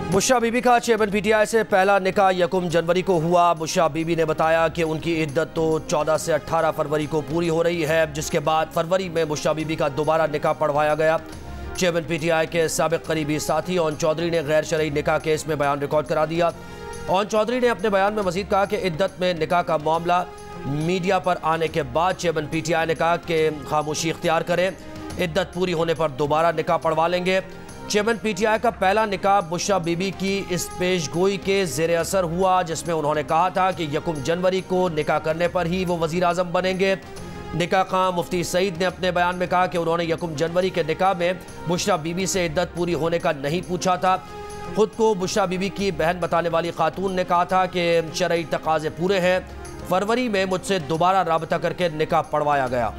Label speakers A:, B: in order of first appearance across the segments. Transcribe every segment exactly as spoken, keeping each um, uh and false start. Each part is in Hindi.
A: बुशरा बीबी का चेयरमैन पीटीआई से पहला निकाह यकम जनवरी को हुआ। बुशरा बीबी ने बताया कि उनकी इद्दत तो चौदह से अठारह फरवरी को पूरी हो रही है, जिसके बाद फरवरी में बुशरा बीबी का दोबारा निकाह पढ़वाया गया। चेयरमैन पीटीआई के साबिक करीबी साथी ओन चौधरी ने गैर शरई निकाह केस में बयान रिकॉर्ड करा दिया। ओन चौधरी ने अपने बयान में मजीद कहा कि इद्दत में निकाह का मामला मीडिया पर आने के बाद चेयरमैन पीटीआई ने कहा कि खामोशी इख्तियार करें, इद्दत पूरी होने पर दोबारा निकाह पढ़वा लेंगे। चेयरमैन पीटीआई का पहला निकाह बुशरा बीबी की इस पेशगोई के ज़ेर असर हुआ, जिसमें उन्होंने कहा था कि यकम जनवरी को निकाह करने पर ही वो वज़ीर आज़म बनेंगे। निकाह खां मुफ्ती सईद ने अपने बयान में कहा कि उन्होंने यकम जनवरी के निकाह में बुशरा बीबी से इद्दत पूरी होने का नहीं पूछा था। खुद को बुशरा बीबी की बहन बताने वाली खातून ने कहा था कि शरई तकाज़े पूरे हैं। फरवरी में मुझसे दोबारा राबता करके निकाह पढ़वाया गया।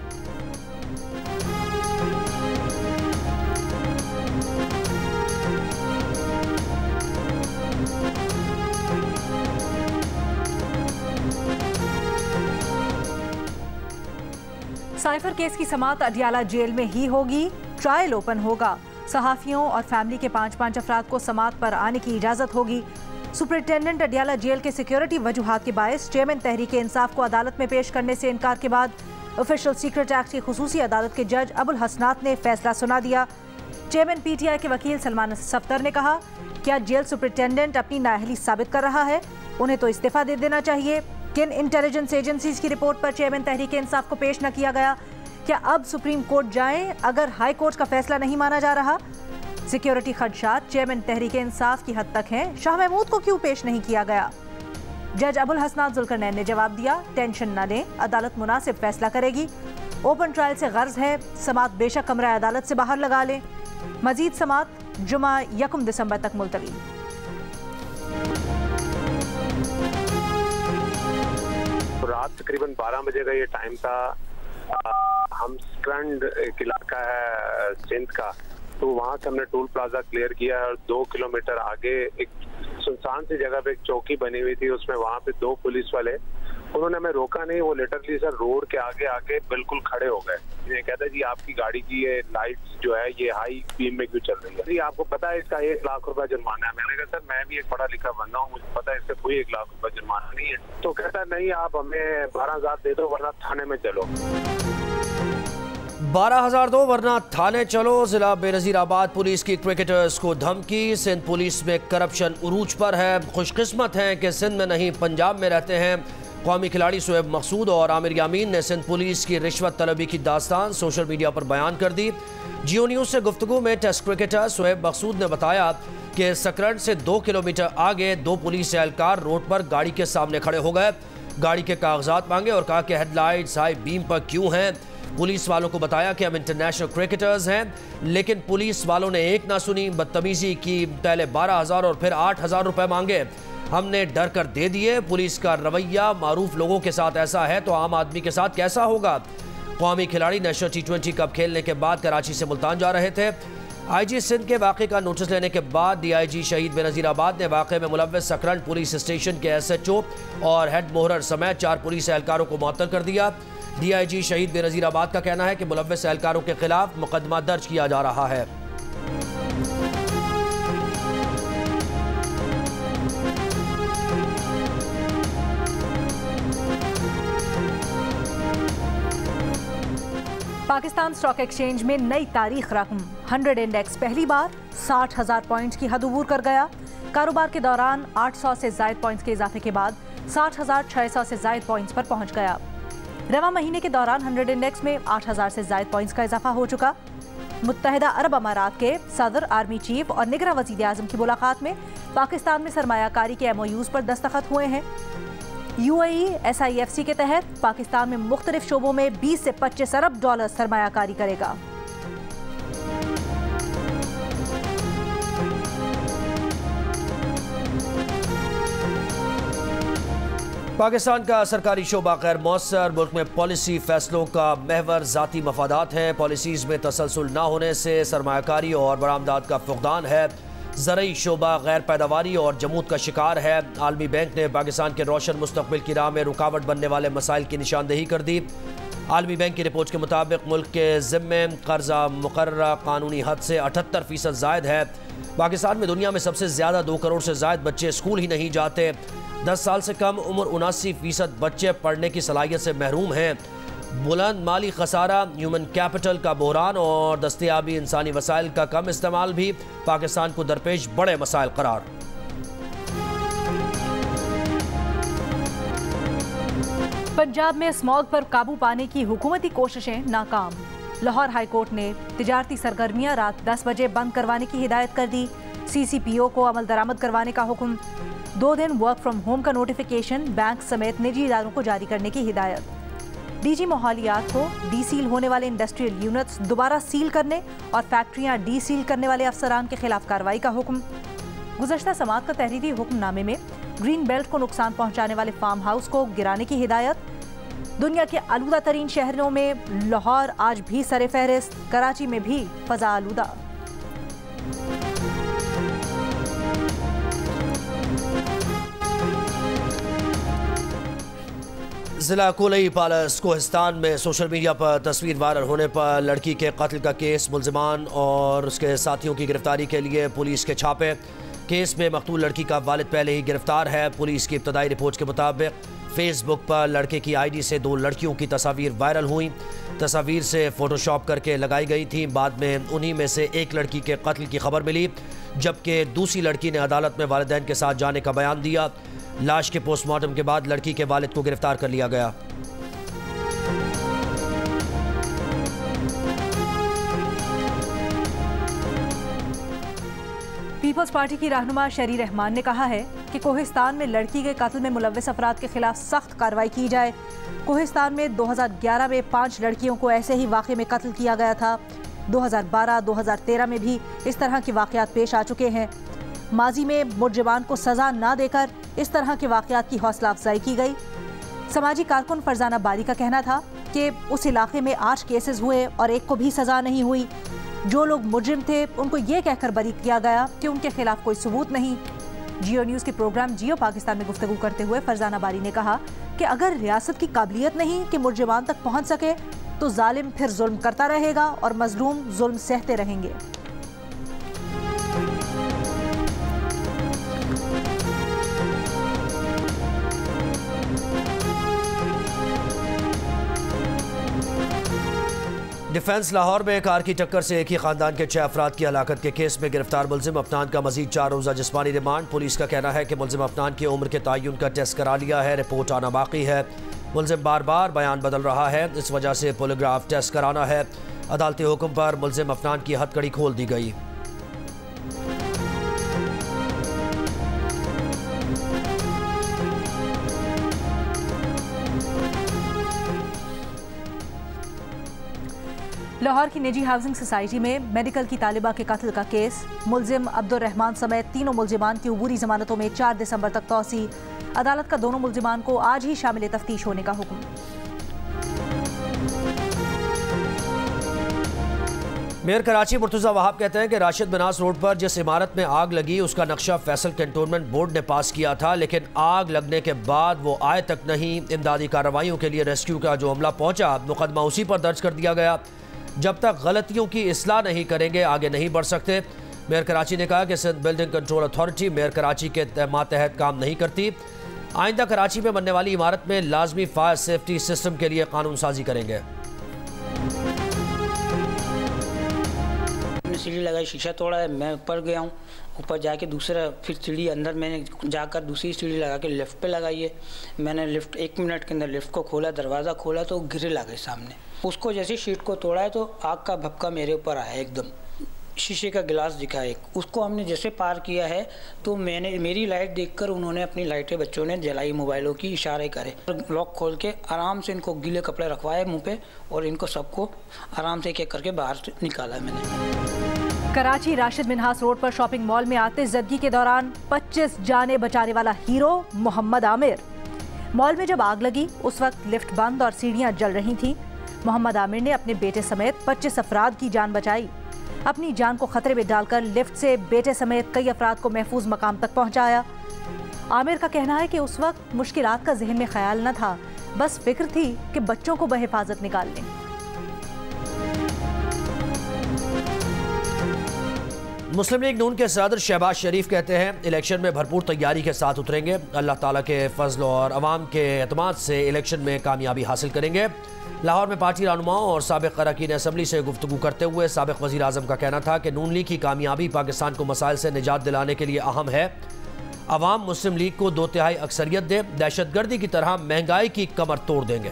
B: साइफर केस की समाअत अडियाला जेल में ही होगी। ट्रायल ओपन होगा। सहाफियों और फैमिली के पांच पांच अफराद को समाअत पर आने की इजाजत होगी। सुपरिटेंडेंट अडियाला जेल के सिक्योरिटी वजूहात के बायस चेयरमैन तहरीक इंसाफ को अदालत में पेश करने से इनकार के बाद ऑफिशियल सीक्रेट एक्ट की खुसूसी अदालत के जज अबुल हसनात ने फैसला सुना दिया। चेयरमैन पीटीआई के वकील सलमान सफ्तर ने कहा, क्या जेल सुपरिटेंडेंट अपनी नाअहली साबित कर रहा है? उन्हें तो इस्तीफा दे देना चाहिए। किन इंटेलिजेंस एजेंसीज की रिपोर्ट पर चेयरमैन तहरीक इंसाफ को पेश न किया गया? क्या अब सुप्रीम कोर्ट जाएं अगर हाई कोर्ट का फैसला नहीं माना जा रहा? सिक्योरिटी खदशात चेयरमैन तहरीक इंसाफ की हद तक हैं, शाह महमूद को क्यों पेश नहीं किया गया? जज अबुल हसनात जुल्करनैन ने जवाब दिया, टेंशन न लें, अदालत मुनासिब फैसला करेगी। ओपन ट्रायल से गर्ज है, समाअत बेशक कमरा अदालत से बाहर लगा लें। मजीद समाअत जुमा यकम दिसंबर तक मुलतवी।
C: रात तकरीबन बारह बजे का ये टाइम था। आ, हम स्क्रंड एक इलाका है सिंध का, तो वहाँ से हमने टूल प्लाजा क्लियर किया और दो किलोमीटर आगे एक सुनसान सी जगह पे एक चौकी बनी हुई थी, उसमें वहाँ पे दो पुलिस वाले, उन्होंने हमें रोका नहीं, वो लिटरली सर रोड के आगे आगे बिल्कुल खड़े हो गए। ये कहता है जी आपकी गाड़ी की ये लाइट्स जो है ये हाई बीम में क्यों चल रही है? जी आपको पता है इसका एक लाख रुपया जुर्माना है। मैंने कहा सर मैं भी एक पढ़ा लिखा बंदा हूँ, मुझे पता है इससे कोई एक लाख रुपया जुर्माना नहीं है। तो कहता नहीं आप हमें बारह हजार दे दो वरना थाने में चलो।
A: बारह हजार दो वरना थाने चलो। जिला बेनजीराबाद पुलिस की क्रिकेटर्स को धमकी। सिंध पुलिस में करप्शन उरूज पर है। खुशकिस्मत हैं कि सिंध में नहीं पंजाब में रहते हैं। कौमी खिलाड़ी शुएब मकसूद और आमिर यामीन ने सिंध पुलिस की रिश्वत तलबी की दास्तान सोशल मीडिया पर बयान कर दी। जियो न्यूज़ से गुफ्तगू में टेस्ट क्रिकेटर शुएब मकसूद ने बताया कि सकरंड से दो किलोमीटर आगे दो पुलिस एहलकार रोड पर गाड़ी के सामने खड़े हो गए, गाड़ी के कागजात मांगे और कहा कि हेडलाइट्स हाई बीम पर क्यों हैं। पुलिस वालों को बताया कि हम इंटरनेशनल क्रिकेटर्स हैं, लेकिन पुलिस वालों ने एक ना सुनी, बदतमीजी की। पहले बारह हजार और फिर आठ हजार रुपए मांगे, हमने डर कर दे दिए। पुलिस का रवैया मारूफ लोगों के साथ ऐसा है तो आम आदमी के साथ कैसा होगा? कौमी खिलाड़ी नेशनल टी ट्वेंटी कप खेलने के बाद कराची से मुल्तान जा रहे थे। आईजी सिंध के वाक़े का नोटिस लेने के बाद डीआईजी शहीद बेनज़ीराबाद ने वाक़े में मुलव्वस सकरंड पुलिस स्टेशन के एसएचओ और हेड मोहर समेत चार पुलिस एहलकारों को मुअत्तल कर दिया। डीआईजी शहीद बेनज़ीराबाद का कहना है कि मुलव्वस एहलकारों के खिलाफ मुकदमा दर्ज किया जा रहा है।
B: पाकिस्तान स्टॉक एक्सचेंज में नई तारीख रकम। हंड्रेड इंडेक्स पहली बार साठ हजार पॉइंट्स की हद अबूर कर गया। कारोबार के दौरान आठ सौ से जायद पॉइंट्स के इजाफे के बाद साठ हजार छह सौ से जायद पॉइंट्स पर पहुंच गया। रवा महीने के दौरान हंड्रेड इंडेक्स में आठ हजार से जायद पॉइंट्स का इजाफा हो चुका। मुत्तहिदा अरब अमारात के सदर, आर्मी चीफ और निगरां वज़ीर आज़म की मुलाकात में पाकिस्तान में सरमायाकारी के एमओयूज़ पर दस्तखत हुए हैं। UAE S I F C के तहत पाकिस्तान में मुख्तलिफ शोबों में बीस से पच्चीस अरब डॉलर सरमायाकारी करेगा।
A: पाकिस्तान का सरकारी शोबा गैर मौसर। मुल्क में पॉलिसी फैसलों का महवर ज़ाती मफादात हैं। पॉलिसीज़ में तसलसल ना होने से सरमायाकारी और बरामदात का फुकदान है। ज़रई शोबा गैर पैदावारी और जमूद का शिकार है। आलमी बैंक ने पाकिस्तान के रोशन मुस्तकबिल की राह में रुकावट बनने वाले मसाइल की निशानदेही कर दी। आलमी बैंक की रिपोर्ट के मुताबिक मुल्क के ज़िम्मे कर्जा मुकर्रर कानूनी हद से अठहत्तर फीसद ज़ायद है। पाकिस्तान में दुनिया में सबसे ज़्यादा दो करोड़ से ज़ायद बच्चे स्कूल ही नहीं जाते। दस साल से कम उम्र उनासी फीसद बच्चे पढ़ने की सलाहियत से महरूम हैं। बुलंद माली खसारा, ह्यूमन कैपिटल का बहरान और दस्तयाबी इंसानी वसाइल का कम इस्तेमाल भी पाकिस्तान को दरपेश बड़े मसाइल करार।
B: पंजाब में स्मॉग पर काबू पाने की हुकूमती कोशिशें नाकाम। लाहौर हाईकोर्ट ने तिजारती सरगर्मियां रात दस बजे बंद करवाने की हिदायत कर दी। सी सी पी ओ को अमल दरामद करवाने का हुक्म। दो दिन वर्क फ्रॉम होम का नोटिफिकेशन बैंक समेत निजी इदारों को जारी करने की हिदायत। डीजी माहौलियात को डी सील होने वाले इंडस्ट्रियल यूनिट्स दोबारा सील करने और फैक्ट्रियां डी सील करने वाले अफसरान के खिलाफ कार्रवाई का हुक्म। गुज़श्ता समात का तहरीरी हुक्मनामे में ग्रीन बेल्ट को नुकसान पहुंचाने वाले फार्म हाउस को गिराने की हिदायत। दुनिया के आलूदा तरीन शहरों में लाहौर आज भी सरे फहरिस्त, कराची में भी फजा आलूदा।
A: जिला कोलई पालस कोहिस्तान में सोशल मीडिया पर तस्वीर वायरल होने पर लड़की के कत्ल का केस, मुलजिमान और उसके साथियों की गिरफ्तारी के लिए पुलिस के छापे। केस में मकतूल लड़की का वालिद पहले ही गिरफ्तार है। पुलिस की इब्तदाई रिपोर्ट के मुताबिक फेसबुक पर लड़के की आईडी से दो लड़कियों की तस्वीर वायरल हुई। तस्वीर से फोटोशॉप करके लगाई गई थी। बाद में उन्हीं में से एक लड़की के कत्ल की खबर मिली, जबकि दूसरी लड़की ने अदालत में वालिदैन के साथ जाने का बयान दिया। लाश के पोस्टमार्टम के बाद लड़की के वालिद को गिरफ्तार कर लिया गया।
B: पीपल्स पार्टी की रहनुमा शरी रहमान ने कहा है कि कोहिस्तान में लड़की के कत्ल में मुलव्वस अफराद के खिलाफ सख्त कार्रवाई की जाए। कोहिस्तान में दो हज़ार ग्यारह में पाँच लड़कियों को ऐसे ही वाक़े में कत्ल किया गया था। दो हज़ार बारह दो हज़ार तेरह में भी इस तरह के वाक़यात पेश आ चुके हैं। माजी में मुजरिमान को सज़ा ना देकर इस तरह के वाक़यात की हौसला अफजाई की गई। समाजी कारकुन फरजाना बारी का कहना था कि उस इलाके में आठ केसेस हुए और एक को भी सज़ा नहीं हुई। जो लोग मुजरिम थे उनको ये कहकर बरी किया गया कि उनके खिलाफ कोई सबूत नहीं। जियो न्यूज़ के प्रोग्राम जियो पाकिस्तान में गुफ्तगू करते हुए फरजाना बारी ने कहा कि अगर रियासत की काबिलियत नहीं कि मुजरिमान तक पहुँच सके तो जालिम फिर जुल्म करता रहेगा और मजलूम जुल्म सहते रहेंगे।
A: डिफेंस लाहौर में कार की टक्कर से एक ही खानदान के छह अफराद की हलाकत के केस में गिरफ्तार मुलजिम अफनान का मजीद चार रोज़ा जिस्मानी रिमांड। पुलिस का कहना है कि मुलजिम अफनान की उम्र के तयन का टेस्ट करा लिया है, रिपोर्ट आना बाकी है। मुलजिम बार बार बयान बदल रहा है, इस वजह से पोलीग्राफ टेस्ट कराना है। अदालती हुक्म पर मुलजिम अफनान की हथकड़ी खोल दी गई।
B: लाहौर की निजी हाउसिंग सोसाइटी में मेडिकल की तालिबा के कत्ल का केस, मुलजिम अब्दुल रहमान समेत तीनों मुलजिमान की उबूरी जमानतों में चार दिसंबर तक तौसी। अदालत का दोनों मुलजिमान को आज ही शामिल तफ्तीश होने का हुक्म।
A: मेयर कराची मुर्तज़ा वहाब कहते हैं कि राशिद बनास रोड पर जिस इमारत में आग लगी उसका नक्शा फैसल कैंटोनमेंट बोर्ड ने पास किया था, लेकिन आग लगने के बाद वो आए तक नहीं। इमदादी कार्रवाइयों के लिए रेस्क्यू का जो अमला पहुंचा, मुकदमा उसी पर दर्ज कर दिया गया। जब तक गलतियों की इस्लाह नहीं करेंगे आगे नहीं बढ़ सकते। मेयर कराची ने कहा कि Sindh building control authority mayor Karachi के मातहत काम नहीं करती। आइंदा कराची में बनने वाली इमारत में लाजमी फायर सेफ्टी सिस्टम के लिए कानून साजी करेंगे।
D: सीढ़ी लगाई, शीशा तोड़ा है, मैं ऊपर गया हूँ। ऊपर जाके दूसरा फिर सीढ़ी अंदर मैंने जाकर दूसरी सीढ़ी लगा के लिफ्ट पे लगाई है। मैंने लिफ्ट एक मिनट के अंदर लिफ्ट को खोला, दरवाज़ा खोला तो ग्रिल आ गई सामने। उसको जैसे शीट को तोड़ा है तो आग का भपका मेरे ऊपर आया एकदम। शीशे का गिलास दिखा एक, उसको हमने जैसे पार किया है तो मैंने मेरी लाइट देखकर उन्होंने अपनी लाइटें बच्चों ने जलाई, मोबाइलों की इशारे करे। लॉक खोल के आराम से इनको गीले कपड़े रखवाए मुंह पे और इनको सबको आराम से एक एक करके बाहर निकाला मैंने।
B: कराची राशिद मिन्हास रोड पर शॉपिंग मॉल में आतिशज़दगी के दौरान पच्चीस जाने बचाने वाला हीरो मोहम्मद आमिर। मॉल में जब आग लगी उस वक्त लिफ्ट बंद और सीढ़ियां जल रही थीं। मोहम्मद आमिर ने अपने बेटे समेत पच्चीस अफराद की जान बचाई। अपनी जान को खतरे में डालकर लिफ्ट से बेटे समेत कई अफराद को महफूज मकाम तक पहुंचाया। आमिर का कहना है कि उस वक्त मुश्किलात का जहन में ख्याल न था, बस फिक्र थी कि बच्चों को बहिफाजत निकाल लें।
A: मुस्लिम लीग नून के सदर शहबाज शरीफ कहते हैं इलेक्शन में भरपूर तैयारी के साथ उतरेंगे। अल्लाह ताला के फजल और अवाम के एतमाद से इलेक्शन में कामयाबी हासिल करेंगे। लाहौर में पार्टी रहनुमाओं और साबिक अरकान असम्बली से गुफ्तगू करते हुए साबिक वज़ीर आज़म का कहना था कि नून लीग की कामयाबी पाकिस्तान को मसाइल से निजात दिलाने के लिए अहम है। अवाम मुस्लिम लीग को दो तिहाई अक्सरियत दे, दहशतगर्दी की तरह महंगाई की कमर तोड़ देंगे।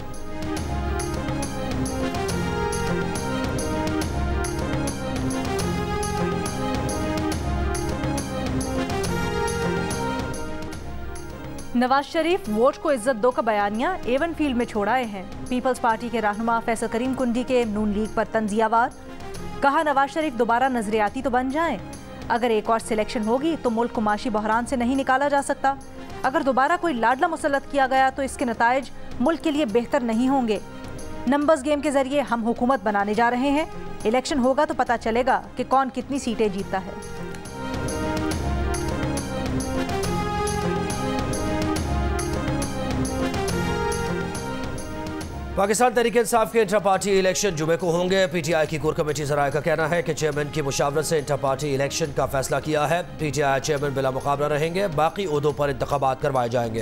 B: नवाज शरीफ वोट को इज्जत दो का बयानिया एवन फील्ड में छोड़ाए हैं। पीपल्स पार्टी के रहनुमा फैसल करीम कुंडी के नून लीग पर तंजियावार। कहा नवाज शरीफ दोबारा नजरियाती तो बन जाएं। अगर एक और सिलेक्शन होगी तो मुल्क को माशी बहरान से नहीं निकाला जा सकता। अगर दोबारा कोई लाडला मुसल्लत किया गया तो इसके नताइज मुल्क के लिए बेहतर नहीं होंगे। नंबर्स गेम के जरिए हम हुकूमत बनाने जा रहे हैं। इलेक्शन होगा तो पता चलेगा कि कौन कितनी सीटें जीतता है।
A: पाकिस्तान तहरीक-ए-इंसाफ के इंटर पार्टी इलेक्शन जुमे को होंगे। पीटीआई की कोर कमेटी ज़राए का कहना है कि चेयरमैन की मुशावरत से इंटर पार्टी इलेक्शन का फैसला किया है। पीटीआई चेयरमैन बिला मुकाबला रहेंगे, बाकी ओहदों पर इंतखाबात करवाए जाएंगे।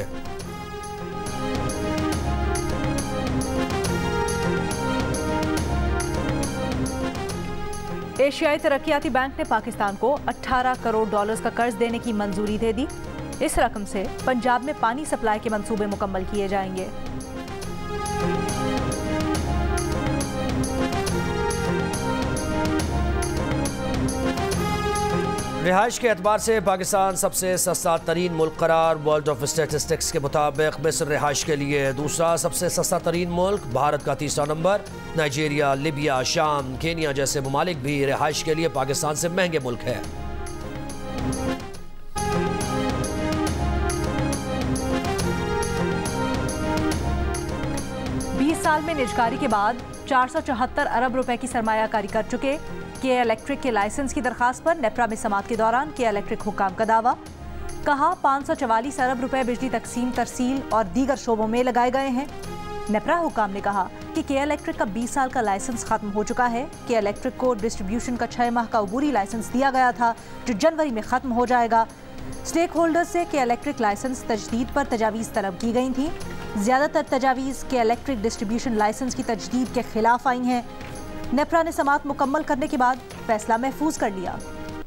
B: एशियाई तरक्याती बैंक ने पाकिस्तान को अठारह करोड़ डॉलर्स का कर्ज देने की मंजूरी दे दी। इस रकम से पंजाब में पानी सप्लाई के मंसूबे मुकम्मल किए जाएंगे।
A: रिहाइश के एतबार से पाकिस्तान सबसे सस्ता तरीन मुल्क करार। वर्ल्ड ऑफ स्टेटिस्टिक्स के मुताबिक मिस्र रिहाइश के लिए दूसरा सबसे सस्ता तरीन मुल्क, भारत का तीसरा नंबर। नाइजीरिया, लीबिया, शाम, केनिया जैसे ममालिक भी रिहाइश के लिए पाकिस्तान से महंगे मुल्क है।
B: बीस साल में निजकारी के बाद चार सौ चौहत्तर अरब रुपए की सरमायाकारी कर चुके के इलेक्ट्रिक के लाइसेंस की दरखास्त पर नेप्रा में समात के दौरान के इलेक्ट्रिक हुक्काम का दावा। कहा पाँच सौ चवालीस अरब रुपए बिजली तकसीम, तरसील और दीगर शोबों में लगाए गए हैं। नेप्रा हुक्काम ने कहा कि के इलेक्ट्रिक का बीस साल का लाइसेंस खत्म हो चुका है। के इलेक्ट्रिक को डिस्ट्रीब्यूशन का छह माह का अबूरी लाइसेंस दिया गया था जो जनवरी में खत्म हो जाएगा। स्टेक होल्डर्स से के इलेक्ट्रिक लाइसेंस तजदीद पर तजावीज़ तलब की गई थी। ज़्यादातर तजावीज़ के इलेक्ट्रिक डिस्ट्रीब्यूशन लाइसेंस की तजदीद के खिलाफ आई हैं। नेप्रा ने समात मुकम्मल करने के बाद फैसला महफूज कर लिया।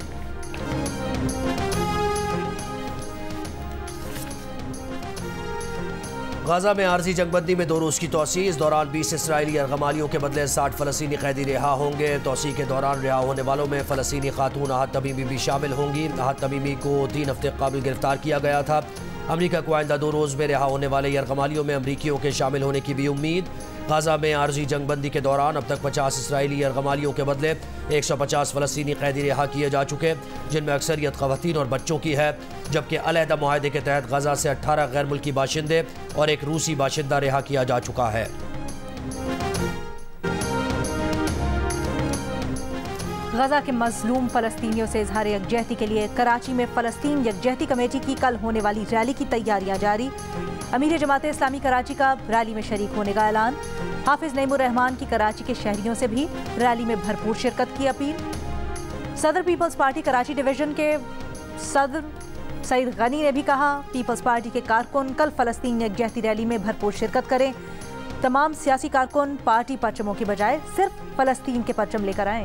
A: गाजा में आर्जी जंगबंदी में दो रोज की तोसी। इस दौरान बीस इसराइली अरगमालियों के बदले साठ फलस्तीनी कैदी रिहा होंगे। तोसी के दौरान रिहा होने वालों में फलस्तीनी खातून आहत तमीमी भी शामिल होंगी। आहत तमीमी को तीन हफ्ते काबिल गिरफ्तार किया गया था। अमरीका को आइंदा दो रोज में रिहा होने वाले अरगमालियों में अमरीकियों के शामिल होने की भी उम्मीद। गाजा में आर्जी जंगबंदी के दौरान अब तक पचास इसराइली अरगमालियों के बदले एक सौ पचास फलस्तीनी कैदी रिहा किए जा चुके, जिनमें अक्सरियत खवातीन और बच्चों की है। जबकि अलहदा मुआहदे के तहत गाजा से अट्ठारह गैर मुल्की बाशिंदे और एक रूसी बाशिंदा रिहा किया जा चुका है।
B: गजा के मजलूम फलस्तीनियों से इजहार यकजहती के लिए कराची में फलस्तीन यकजहती कमेटी की कल होने वाली रैली की तैयारियां जारी। अमीर जमात इस्लामी कराची का रैली में शरीक होने का ऐलान। हाफिज नईमुर रहमान की कराची के शहरियों से भी रैली में भरपूर शिरकत की अपील। सदर पीपल्स पार्टी कराची डिवीजन के सदर सईद गनी ने भी कहा पीपल्स पार्टी के कारकुन कल फलस्तीन यकजहती रैली में भरपूर शिरकत करें। तमाम सियासी कारकुन पार्टी परचमों के बजाय सिर्फ फलस्तीन के परचम लेकर आएं।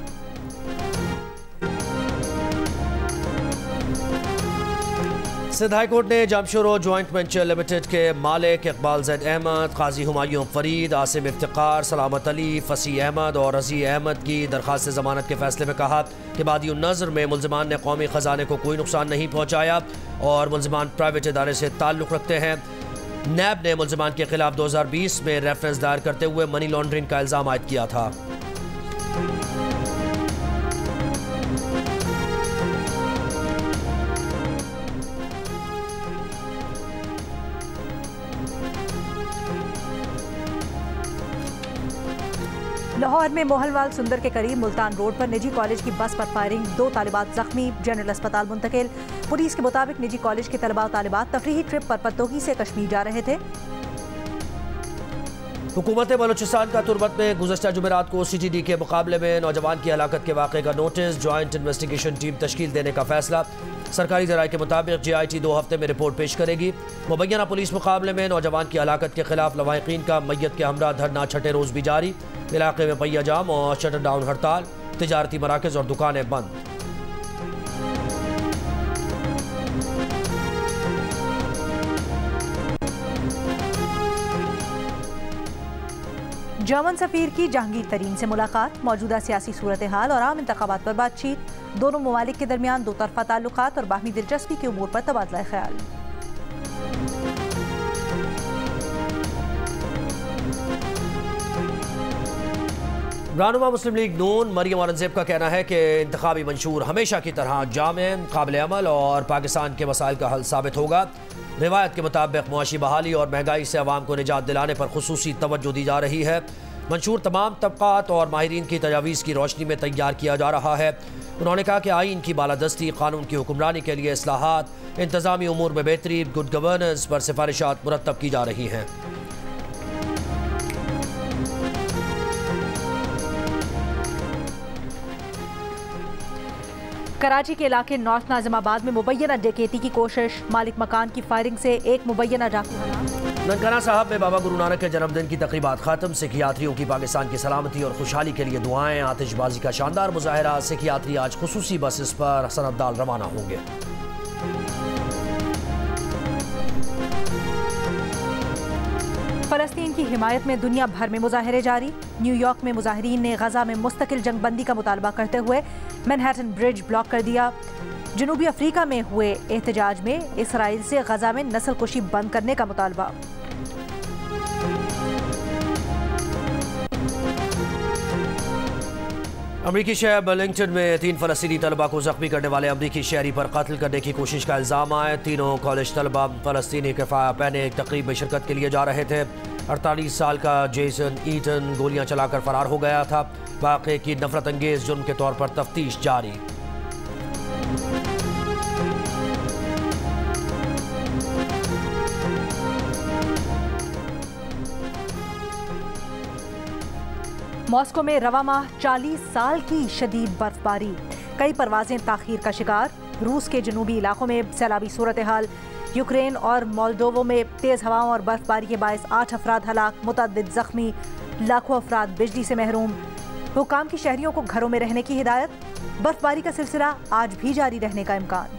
A: सिंध हाई कोर्ट ने जामशोरो जॉइंट वेंचर लिमिटेड के मालिक इकबाल जैद अहमद, काजी हुमायूं फरीद, आसिम इफ्तिकार, सलामत अली, फसी अहमद और रजी अहमद की दरखास्त से जमानत के फैसले में कहा कि बादी नज़र में मुल्जिमान ने कौमी ख़जाने को कोई नुकसान नहीं पहुँचाया और मुल्जिमान प्राइवेट इदारे से ताल्लुक़ रखते हैं। नैब ने मुल्जिमान के खिलाफ दो हज़ार बीस में रेफरेंस दायर करते हुए मनी लॉन्ड्रिंग का इल्ज़ाम आयद किया था।
B: लाहौर में मोहनवाल सुंदर के करीब मुल्तान रोड पर निजी कॉलेज की बस पर फायरिंग, दो तालिबात जख्मी, जनरल अस्पताल मुंतकिल। पुलिस के मुताबिक निजी कॉलेज के तलबा और तालिबात तफरीही ट्रिप पर पतोही से कश्मीर जा रहे थे।
A: हुकूमत बलूचिस्तान का तुर्बत में गुज़श्ता जुमेरात को सी टी डी के मुकाबले में नौजवान की हलाकत के वाक़े का नोटिस, जॉइंट इन्वेस्टिगेशन टीम तश्कील देने का फैसला। सरकारी ज़राए के मुताबिक जे आई टी दो हफ्ते में रिपोर्ट पेश करेगी। मुबैना पुलिस मुकाबले में नौजवान की हलाकत के खिलाफ लवाहिकीन का मैयत के हमरा धरना छठे रोज़ भी जारी। इलाके में पहिया जाम और शटर डाउन हड़ताल, तिजारती मराकज़ और दुकानें बंद।
B: जर्मन सफीर की जहांगीर तरीन से मुलाकात, मौजूदा सियासी सूरत हाल और आम इंतखाबात पर बातचीत। दोनों ममालिक के दरमियान दो तरफा ताल्लुकात और बाहमी दिलचस्पी के उमूर पर तबादला ख्याल।
A: रहनुमा मुस्लिम लीग नून मरियम औरंगजेब का कहना है कि इंतखाबी मंशूर हमेशा की तरह जामे, काबिल अमल और पाकिस्तान के मसाइल का हल साबित होगा। रिवायत के मुताबिक मुआशी बहाली और महंगाई से अवाम को निजात दिलाने पर खुसूसी तवज्जो दी जा रही है। मंशूर तमाम तबकात और माहिरीन की तजावीज़ की रोशनी में तैयार किया जा रहा है। उन्होंने कहा कि आइन की बालादस्ती, कानून की हुक्मरानी के लिए इस्लाहात, इंतज़ामी उमूर में बेहतरी, गुड गवर्नेंस पर सिफारिशात मुरतब की जा रही हैं।
B: कराची के इलाके नॉर्थ नाजिमाबाद में मुबैना डकैती की कोशिश, मालिक मकान की फायरिंग से एक मुबैना डाकू हलाक।
A: ननकाना साहब में बाबा गुरु नानक के जन्मदिन की तकरीबात खत्म। सिख यात्रियों की पाकिस्तान की सलामती और खुशहाली के लिए दुआएं। आतिशबाजी का शानदार मुजाहरा। सिख यात्री आज खुसूसी बसेस पर सनतदाल रवाना होंगे।
B: फलस्तीन की हिमायत में दुनिया भर में मुजाहरे जारी। न्यूयॉर्क में मुजाहिरीन ने गजा में मुस्तकिल जंगबंदी का मुतालबा करते हुए मैनहट्टन ब्रिज ब्लॉक कर दिया। जनूबी अफ्रीका में हुए एहतजाज में इसराइल से गजा में नस्लकुशी बंद करने का मुतालबा।
A: अमरीकी शहर बर्लिंगटन में तीन फलस्तीनी तलबा को जख्मी करने वाले अमरीकी शहरी पर कत्ल करने की कोशिश का इल्ज़ाम आए। तीनों कॉलेज तलबा फलस्तीनी किफ़ाया पहने एक तकरीब में शिरकत के लिए जा रहे थे। अड़तालीस साल का जेसन ईटन गोलियां चलाकर फरार हो गया था। वाक़े की नफरत अंगेज जुर्म के तौर पर तफ्तीश जारी।
B: मॉस्को में रवा माह चालीस साल की शदीद बर्फबारी, कई परवाजें ताखीर का शिकार। रूस के जनूबी इलाकों में सैलाबी सूरत हाल। यूक्रेन और मोल्डोवो में तेज़ हवाओं और बर्फबारी के बायस आठ अफराद हलाक, मुतअद्दिद जख्मी, लाखों अफराद बिजली से महरूम। हुकाम की शहरियों को घरों में रहने की हिदायत। बर्फबारी का सिलसिला आज भी जारी रहने का इम्कान।